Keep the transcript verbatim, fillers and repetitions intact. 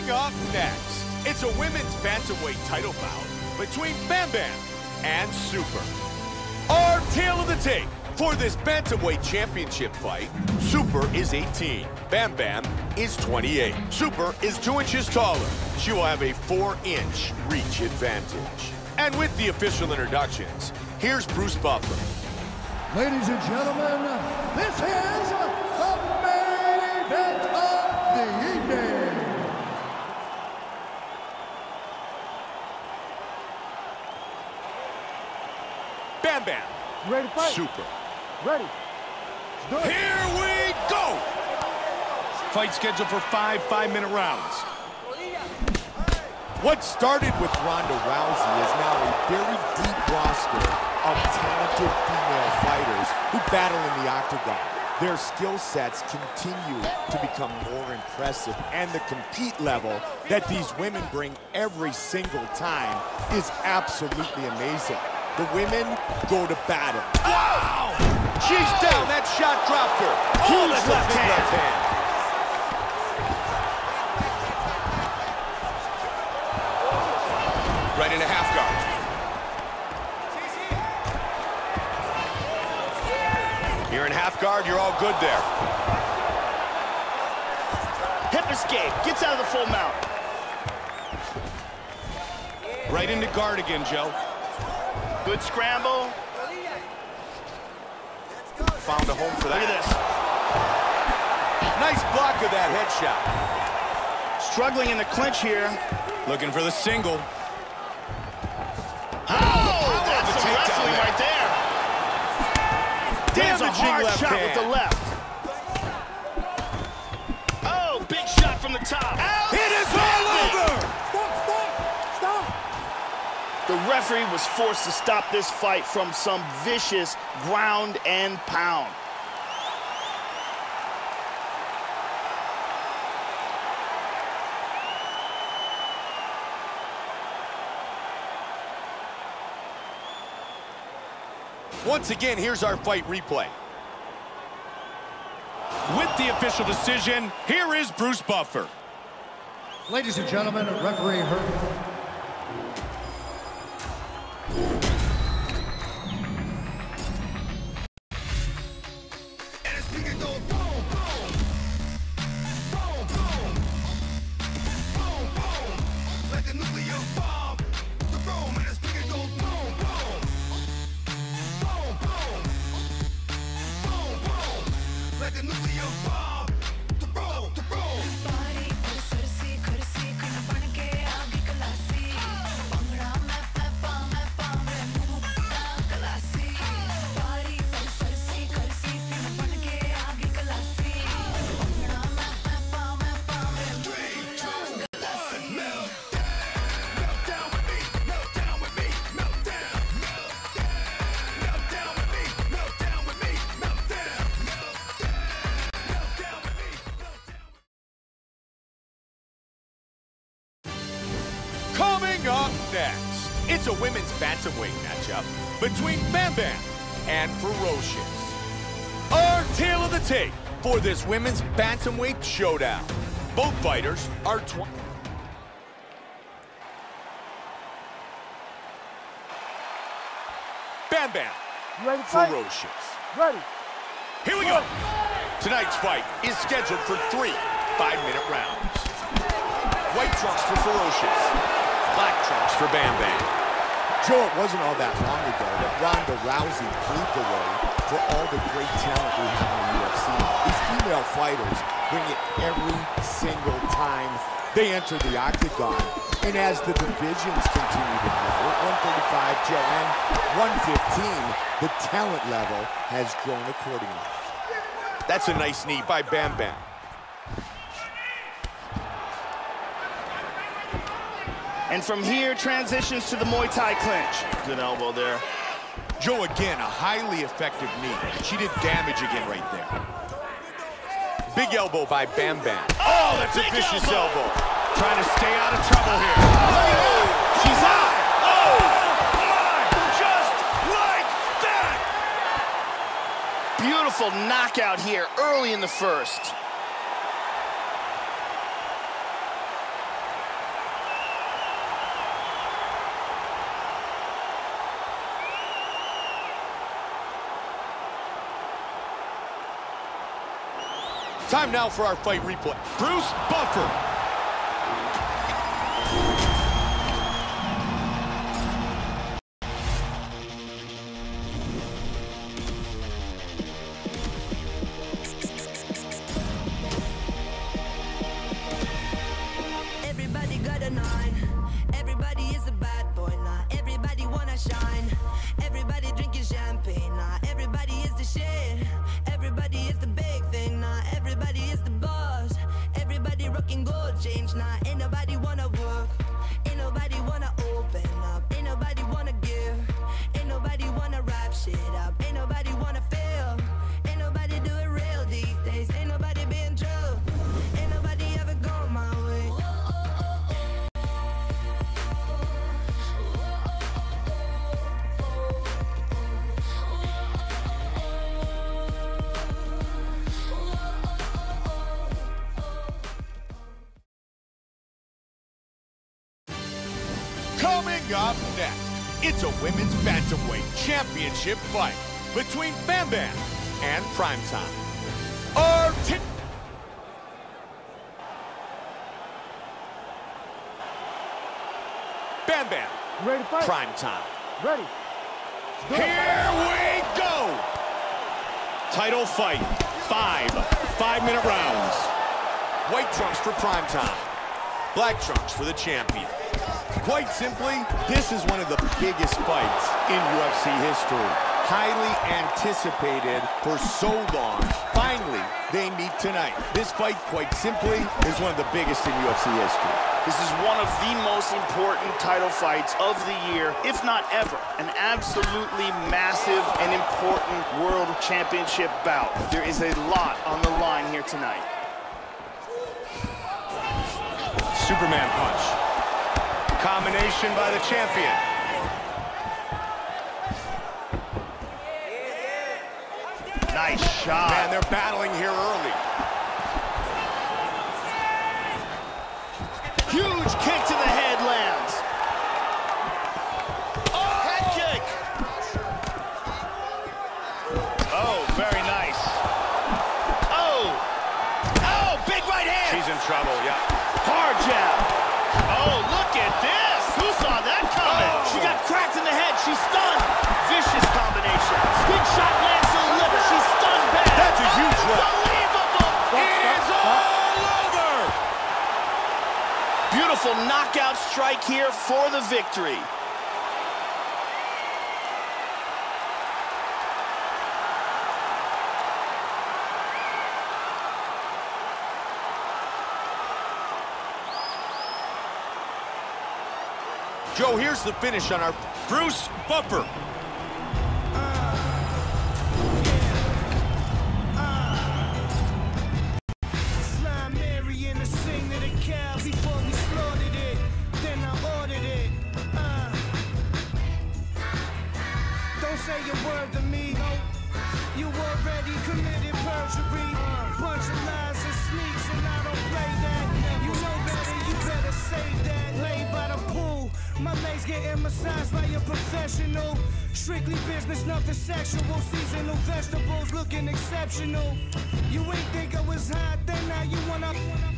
Coming up next, it's a women's bantamweight title bout between Bam Bam and Super. Our tale of the tape for this bantamweight championship fight: Super is eighteen, Bam Bam is twenty-eight. Super is two inches taller. She will have a four-inch reach advantage. And with the official introductions, here's Bruce Buffer. Ladies and gentlemen, this is the main event of the evening. Bam Bam. You ready to fight? Super. Ready. Let's do it. Here we go! Fight scheduled for five five-minute rounds. What started with Ronda Rousey is now a very deep roster of talented female fighters who battle in the octagon. Their skill sets continue to become more impressive, and the compete level that these women bring every single time is absolutely amazing. The women go to battle. Wow! She's down. That shot dropped her. Huge left, left hand. Left hand. Right into half guard. You're in half guard. You're all good there. Hip escape. Gets out of the full mount. Right into guard again, Joe. Good scramble. Found a home for that. Look at this. Nice block of that headshot. Struggling in the clinch here. Looking for the single. Oh, that's some wrestling right there. Damn, a hard left shot hand. with the left. Oh, big shot from the top. It is all over! Stop, stop, stop. The referee was forced to stop this fight from some vicious ground and pound. Once again, here's our fight replay. With the official decision, here is Bruce Buffer. Ladies and gentlemen, referee Herb. Coming up next, it's a women's bantamweight matchup between Bam Bam and Ferocious. Our tale of the tape for this women's bantamweight showdown. Both fighters are twenty. Bam Bam. You ready to fight? Ferocious. Ready. Here we go. Tonight's fight is scheduled for three five-minute rounds. White trunks for Ferocious. Black trunks for Bam Bam. Joe, it wasn't all that long ago that Ronda Rousey paved the way for all the great talent we have in the U F C. These female fighters bring it every single time they enter the octagon. And as the divisions continue to grow, one thirty-five, Joe, and one fifteen, the talent level has grown accordingly. That's a nice knee by Bam Bam. And from here, transitions to the Muay Thai clinch. Good elbow there. Joe, again, a highly effective knee. She did damage again right there. Big elbow by Bam Bam. Oh, that's a vicious elbow. elbow. Trying to stay out of trouble here. Oh, she's out. Oh, my, just like that. Beautiful knockout here early in the first. Time now for our fight replay. Bruce Buffer. Everybody got a nine. Everybody is a bad boy now. Everybody wanna shine. Everybody drinking champagne now. Everybody is the shit. Everybody is the big thing now. Everybody is the boss. Everybody rocking gold chains now. Ain't nobody wanna work. Ain't nobody wanna open up. Ain't nobody wanna give. Ain't nobody wanna wrap shit up. Ain't nobody wanna feel. Ain't nobody do it real these days. Ain't nobody being true. Ain't nobody ever go my way. Coming up next, it's a women's bantamweight championship fight between Bam Bam and Primetime. Arti- Bam Bam. Ready to fight? Primetime. Ready. Here we go! Title fight. Five five-minute rounds. White trunks for Primetime. Black trunks for the champion. Quite simply, this is one of the biggest fights in U F C history. Highly anticipated for so long. Finally, they meet tonight. This fight, quite simply, is one of the biggest in U F C history. This is one of the most important title fights of the year, if not ever. An absolutely massive and important world championship bout. There is a lot on the line here tonight. Superman punch. Combination by the champion. Nice shot. Man, they're battling here early. Huge kick to the head lands. Oh! Head kick. Oh, very nice. Oh. Oh, big right hand. She's in trouble, yeah. Hard jab. Oh, look at this. Who saw that coming? Oh. She got cracked in the head. She's stunned. Vicious combination. Big shot lands to the liver. She's stunned bad. That's a huge one. Unbelievable. It's all over. Beautiful knockout strike here for the victory. Joe, here's the finish on our Bruce Buffer. Fly Mary in the sing to the cow before we slaughtered it. Then I ordered it. Uh. Don't say a word to me. You already committed perjury. Bunch of lies and sneaks, and I don't play that. You know better, you better save that. Laid by the pool. My legs getting massaged by a professional. Strictly business, nothing sexual. Seasonal vegetables looking exceptional. You ain't think I was hot, then now you wanna